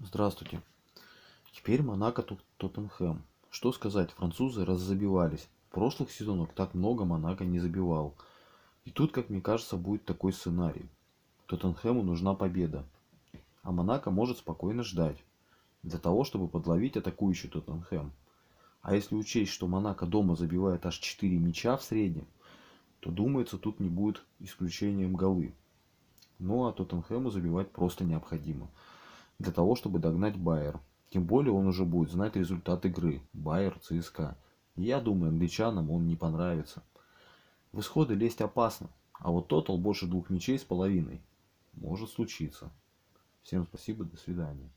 Здравствуйте. Теперь Монако Тоттенхэм. Что сказать, французы раззабивались. В прошлых сезонах так много Монако не забивал. И тут, как мне кажется, будет такой сценарий. Тоттенхэму нужна победа, а Монако может спокойно ждать, для того, чтобы подловить атакующий Тоттенхэм. А если учесть, что Монако дома забивает аж 4 мяча в среднем, то думается, тут не будет исключением голы. Ну а Тоттенхэму забивать просто необходимо, для того, чтобы догнать Байер. Тем более он уже будет знать результат игры. Байер, ЦСКА. И я думаю, англичанам он не понравится. В исходы лезть опасно. А вот тотал больше 2 мячей с половиной. Может случиться. Всем спасибо, до свидания.